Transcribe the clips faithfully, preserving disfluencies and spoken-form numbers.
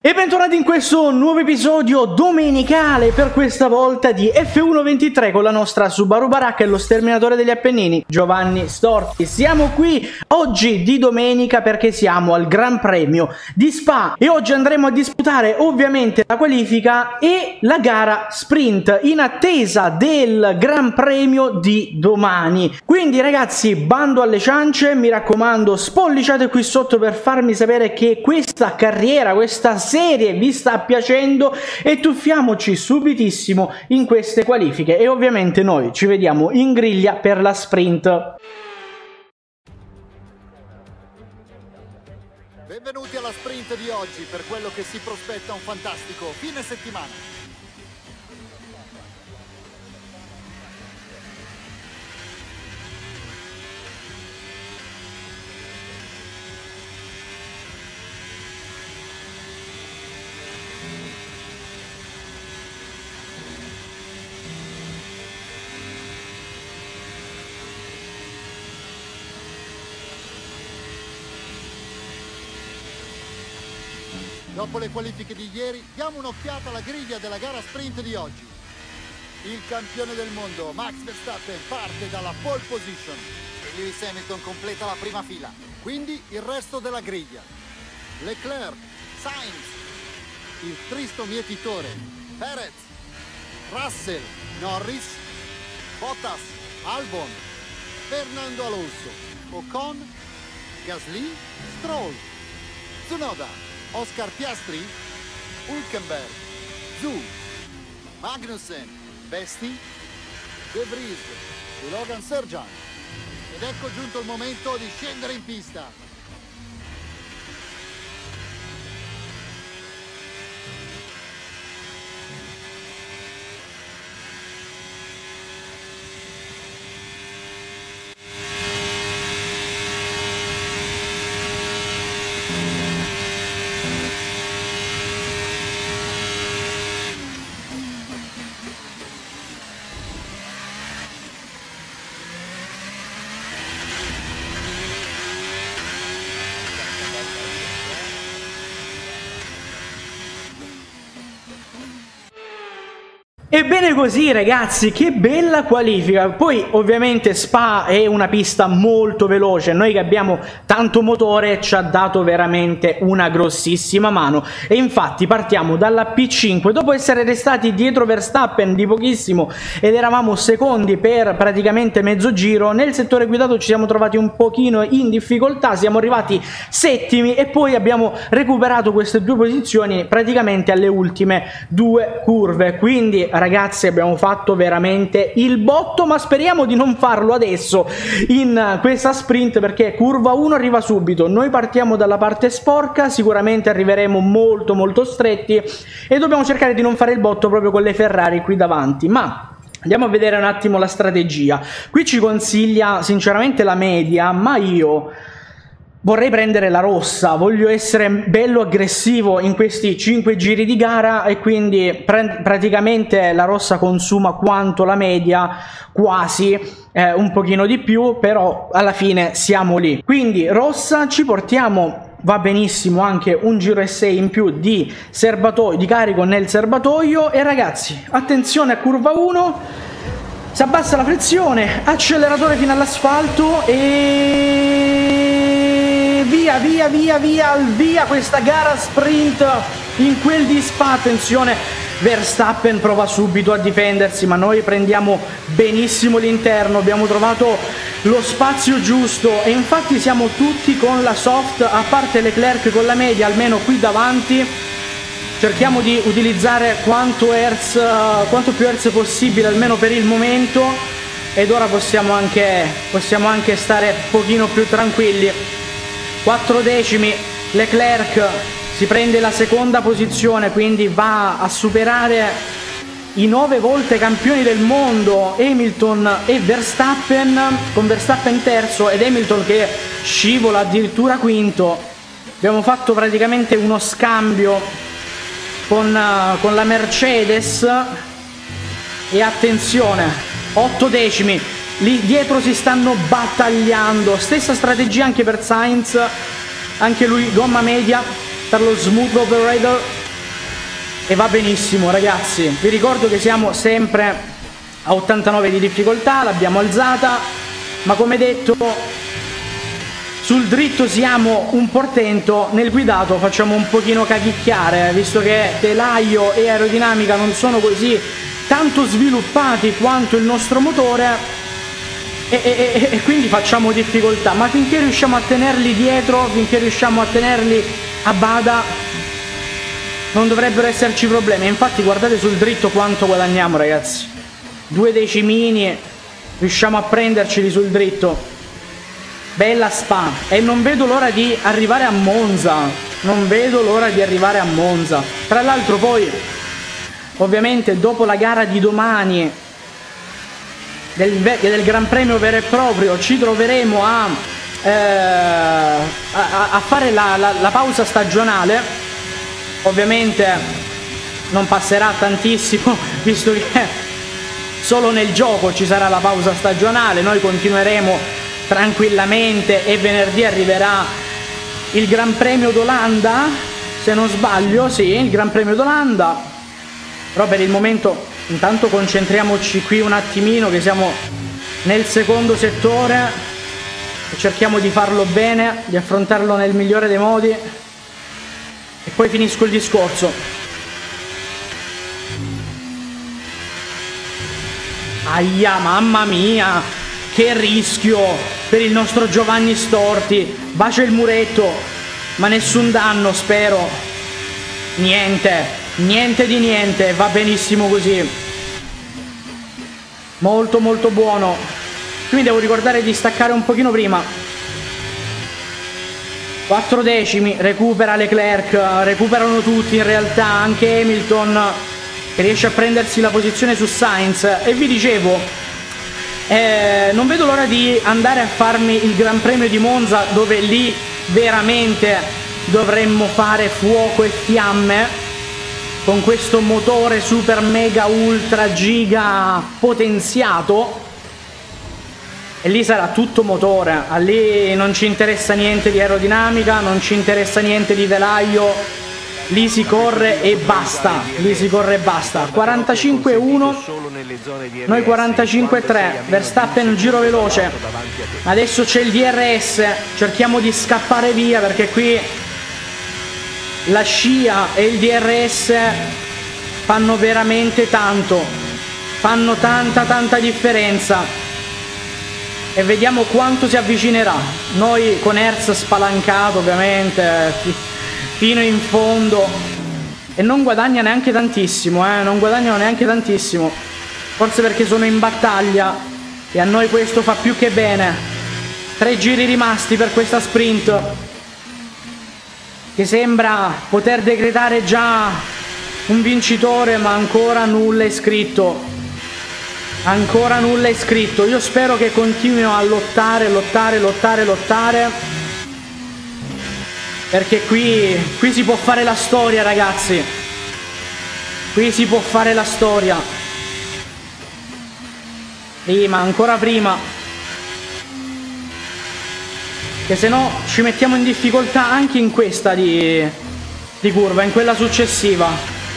E bentornati in questo nuovo episodio domenicale, per questa volta di F uno ventitré con la nostra Subaru Baracca e lo sterminatore degli Appennini, Giovanni Storti. Siamo qui oggi di domenica perché siamo al Gran Premio di Spa e oggi andremo a disputare ovviamente la qualifica e la gara sprint in attesa del Gran Premio di domani. Quindi ragazzi, bando alle ciance, mi raccomando, spolliciate qui sotto per farmi sapere che questa carriera, questa serie vi sta piacendo e tuffiamoci subitissimo in queste qualifiche e ovviamente noi ci vediamo in griglia per la sprint. Benvenuti alla sprint di oggi per quello che si prospetta un fantastico fine settimana. Dopo le qualifiche di ieri, diamo un'occhiata alla griglia della gara sprint di oggi. Il campione del mondo, Max Verstappen, parte dalla pole position e Lewis Hamilton completa la prima fila. Quindi il resto della griglia. Leclerc, Sainz, il tristo mietitore, Perez, Russell, Norris, Bottas, Albon, Fernando Alonso, Ocon, Gasly, Stroll, Tsunoda, Oscar Piastri, Hülkenberg, Zhou, Magnussen, Vesti, De Vries e Logan Sargent. Ed ecco giunto il momento di scendere in pista. Ebbene così ragazzi, che bella qualifica. Poi ovviamente Spa è una pista molto veloce, noi che abbiamo tanto motore ci ha dato veramente una grossissima mano e infatti partiamo dalla P cinque dopo essere restati dietro Verstappen di pochissimo ed eravamo secondi per praticamente mezzo giro. Nel settore guidato ci siamo trovati un pochino in difficoltà, siamo arrivati settimi e poi abbiamo recuperato queste due posizioni praticamente alle ultime due curve. Quindi ragazzi abbiamo fatto veramente il botto, ma speriamo di non farlo adesso in questa sprint perché curva uno arriva subito, noi partiamo dalla parte sporca, sicuramente arriveremo molto molto stretti e dobbiamo cercare di non fare il botto proprio con le Ferrari qui davanti. Ma andiamo a vedere un attimo la strategia. Qui ci consiglia sinceramente la media, ma io vorrei prendere la rossa, voglio essere bello aggressivo in questi cinque giri di gara e quindi pr praticamente la rossa consuma quanto la media, quasi, eh, un pochino di più, però alla fine siamo lì. Quindi rossa, ci portiamo, va benissimo anche un giro e sei in più di serbatoio, di carico nel serbatoio e ragazzi, attenzione a curva uno, si abbassa la frizione, acceleratore fino all'asfalto e via via via via al via questa gara sprint in quel di Spa. Attenzione, Verstappen prova subito a difendersi ma noi prendiamo benissimo l'interno, abbiamo trovato lo spazio giusto e infatti siamo tutti con la soft, a parte Leclerc con la media, almeno qui davanti cerchiamo di utilizzare quanto hertz, quanto più hertz possibile almeno per il momento ed ora possiamo anche, possiamo anche stare un pochino più tranquilli. Quattro decimi, Leclerc si prende la seconda posizione, quindi va a superare i nove volte campioni del mondo Hamilton e Verstappen, con Verstappen terzo ed Hamilton che scivola addirittura quinto. Abbiamo fatto praticamente uno scambio con, con la Mercedes e attenzione, otto decimi. Lì dietro si stanno battagliando, stessa strategia anche per Sainz, anche lui gomma media, per lo smooth operator e va benissimo, ragazzi. Vi ricordo che siamo sempre a ottantanove di difficoltà, l'abbiamo alzata, ma come detto sul dritto siamo un portento, nel guidato facciamo un pochino cavicchiare, visto che telaio e aerodinamica non sono così tanto sviluppati quanto il nostro motore. E, e, e quindi facciamo difficoltà, ma finché riusciamo a tenerli dietro, finché riusciamo a tenerli a bada, non dovrebbero esserci problemi. Infatti guardate sul dritto quanto guadagniamo, ragazzi, due decimini riusciamo a prenderceli sul dritto. Bella Spa, e non vedo l'ora di arrivare a Monza, non vedo l'ora di arrivare a Monza. Tra l'altro poi ovviamente dopo la gara di domani Del, del Gran Premio vero e proprio ci troveremo a, eh, a, a fare la, la, la pausa stagionale. Ovviamente non passerà tantissimo, visto che solo nel gioco ci sarà la pausa stagionale. Noi continueremo tranquillamente e venerdì arriverà il Gran Premio d'Olanda, se non sbaglio, sì, il Gran Premio d'Olanda. Però per il momento intanto concentriamoci qui un attimino, che siamo nel secondo settore e cerchiamo di farlo bene, di affrontarlo nel migliore dei modi, e poi finisco il discorso. Aia, mamma mia, che rischio per il nostro Giovanni Storti. Bacia il muretto, ma nessun danno, spero. Niente. Niente di niente, va benissimo così. Molto molto buono. Qui mi devo ricordare di staccare un pochino prima. Quattro decimi, recupera Leclerc, recuperano tutti in realtà, anche Hamilton che riesce a prendersi la posizione su Sainz. E vi dicevo, eh, non vedo l'ora di andare a farmi il Gran Premio di Monza, dove lì veramente dovremmo fare fuoco e fiamme con questo motore super mega ultra giga potenziato, e lì sarà tutto motore. A lì non ci interessa niente di aerodinamica, non ci interessa niente di velaio, lì si corre e basta, lì si corre e basta. quarantacinque uno, noi quarantacinque tre, Verstappen un giro veloce, adesso c'è il D R S, cerchiamo di scappare via perché qui la scia e il D R S fanno veramente tanto, fanno tanta tanta differenza, e vediamo quanto si avvicinerà. Noi con Hertz spalancato ovviamente fino in fondo, e non guadagna neanche tantissimo, eh? non guadagnano neanche tantissimo, forse perché sono in battaglia e a noi questo fa più che bene. Tre giri rimasti per questa sprint, che sembra poter decretare già un vincitore, ma ancora nulla è scritto. Ancora nulla è scritto. Io spero che continuino a lottare, lottare, lottare, lottare, perché qui, qui si può fare la storia, ragazzi. Qui si può fare la storia. Prima, ancora prima, che se no ci mettiamo in difficoltà anche in questa di, di curva, in quella successiva.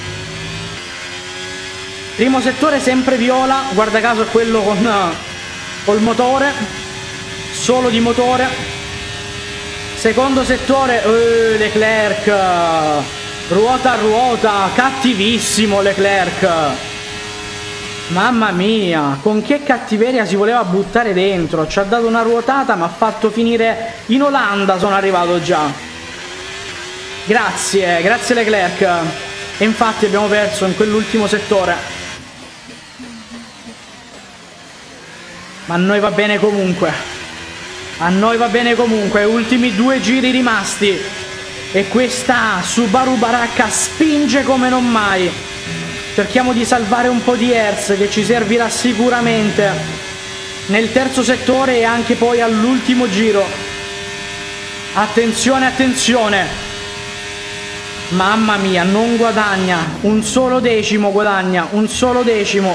Primo settore sempre viola, guarda caso è quello con col motore, solo di motore. Secondo settore, eh, Leclerc, ruota a ruota, cattivissimo Leclerc. Mamma mia, con che cattiveria si voleva buttare dentro. Ci ha dato una ruotata, ma ha fatto finire in Olanda. Sono arrivato già. Grazie, grazie Leclerc. E infatti abbiamo perso in quell'ultimo settore, ma a noi va bene comunque. A noi va bene comunque. Ultimi due giri rimasti, e questa Subaru Baracca spinge come non mai. Cerchiamo di salvare un po' di Hertz, che ci servirà sicuramente nel terzo settore e anche poi all'ultimo giro. Attenzione, attenzione. Mamma mia, non guadagna. Un solo decimo guadagna, un solo decimo.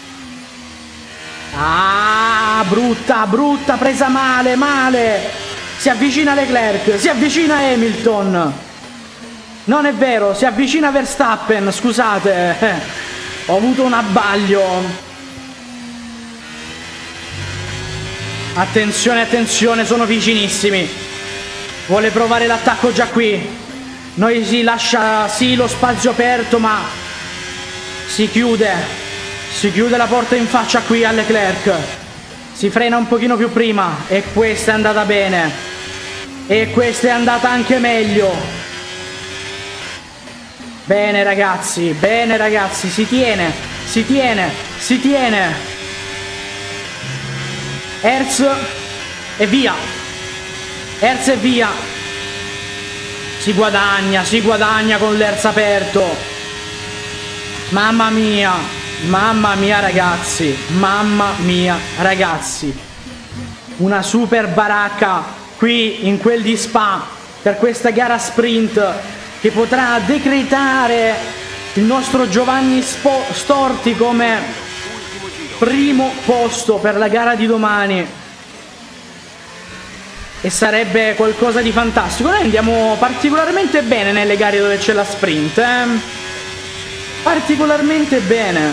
Ah, brutta, brutta, presa male, male. Si avvicina Leclerc, si avvicina Hamilton. Non è vero, si avvicina Verstappen, scusate, eh, ho avuto un abbaglio. Attenzione, attenzione, sono vicinissimi. Vuole provare l'attacco già qui. Noi si lascia, sì, lo spazio aperto, ma si chiude. Si chiude la porta in faccia qui a Leclerc. Si frena un pochino più prima. E questa è andata bene. E questa è andata anche meglio. Bene ragazzi, bene ragazzi, si tiene, si tiene, si tiene. Hertz e via. Hertz e via. Si guadagna, si guadagna con l'Hertz aperto. Mamma mia, mamma mia ragazzi, mamma mia ragazzi. Una super baracca qui in quel di Spa per questa gara sprint, che potrà decretare il nostro Giovanni Spo Storti come primo posto per la gara di domani. E sarebbe qualcosa di fantastico. Noi andiamo particolarmente bene nelle gare dove c'è la sprint, eh? Particolarmente bene.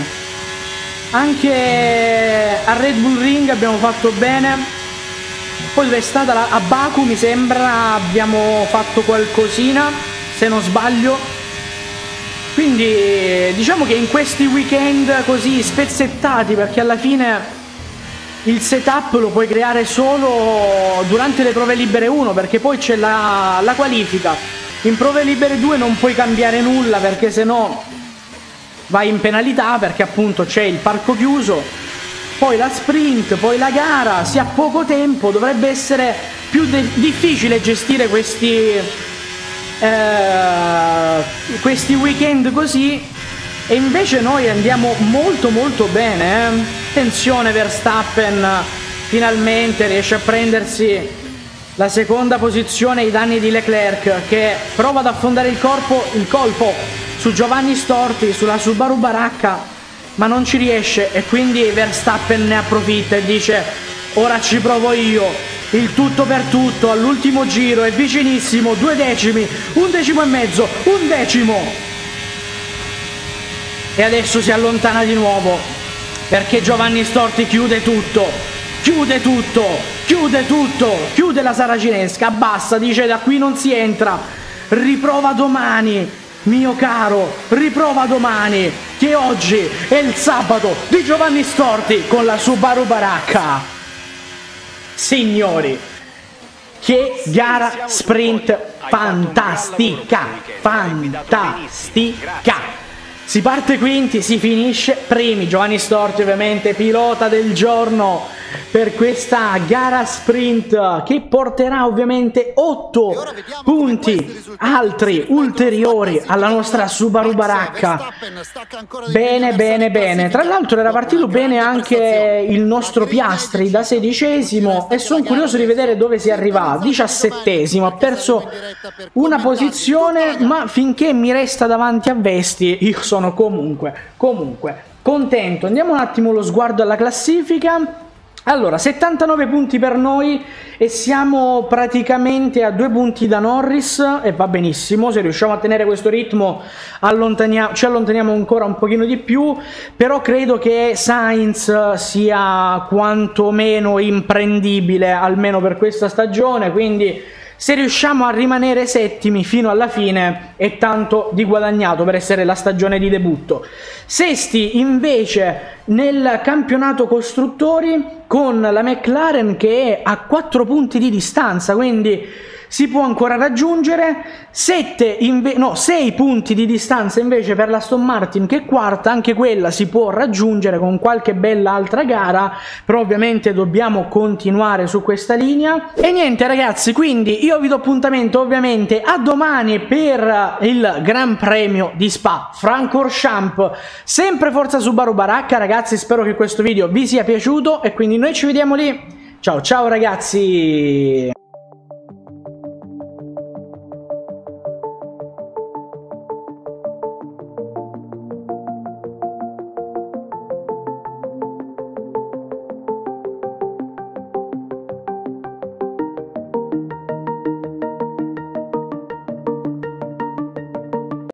Anche a Red Bull Ring abbiamo fatto bene. Poi dove è stata la, a Baku mi sembra abbiamo fatto qualcosina, se non sbaglio. Quindi diciamo che in questi weekend così spezzettati, perché alla fine il setup lo puoi creare solo durante le prove libere uno, perché poi c'è la, la qualifica. In prove libere due non puoi cambiare nulla, perché sennò vai in penalità, perché appunto c'è il parco chiuso. Poi la sprint, poi la gara, si ha poco tempo, dovrebbe essere più difficile gestire questi Eh, questi weekend così, e invece noi andiamo molto molto bene, eh? Attenzione, Verstappen finalmente riesce a prendersi la seconda posizione ai danni di Leclerc, che prova ad affondare il, corpo, il colpo su Giovanni Storti, sulla Subaru Baracca, ma non ci riesce, e quindi Verstappen ne approfitta e dice: ora ci provo io. Il tutto per tutto, all'ultimo giro è vicinissimo, due decimi, un decimo e mezzo, un decimo. E adesso si allontana di nuovo, perché Giovanni Storti chiude tutto, chiude tutto, chiude tutto, chiude la saracinesca, basta, dice da qui non si entra, riprova domani, mio caro, riprova domani, che oggi è il sabato di Giovanni Storti con la Subaru Baracca. Signori, che gara sprint fantastica, fantastica. Si parte quinti, si finisce primi. Giovanni Storti ovviamente pilota del giorno per questa gara sprint, che porterà ovviamente otto punti altri ulteriori alla nostra Subaru Baracca. Bene, bene, bene. Tra l'altro era partito bene anche il nostro Piastri da sedicesimo, e sono curioso di vedere dove si arriva. diciassettesimo, ha perso una posizione, ma finché mi resta davanti a Vesti io sono comunque, comunque contento. Andiamo un attimo lo sguardo alla classifica. Allora, settantanove punti per noi e siamo praticamente a due punti da Norris, e va benissimo. Se riusciamo a tenere questo ritmo allontaniamo, ci allontaniamo ancora un pochino di più, però credo che Sainz sia quantomeno imprendibile, almeno per questa stagione, quindi se riusciamo a rimanere settimi fino alla fine è tanto di guadagnato per essere la stagione di debutto. Sesti invece nel campionato costruttori con la McLaren, che è a quattro punti di distanza, quindi si può ancora raggiungere. sette no, sei punti di distanza invece per la Aston Martin, che è quarta, anche quella si può raggiungere con qualche bella altra gara, però ovviamente dobbiamo continuare su questa linea. E niente ragazzi, quindi io vi do appuntamento ovviamente a domani per il Gran Premio di Spa Francorchamps, sempre forza Subaru Baracca. Ragazzi, spero che questo video vi sia piaciuto e quindi noi ci vediamo lì. Ciao ciao ragazzi.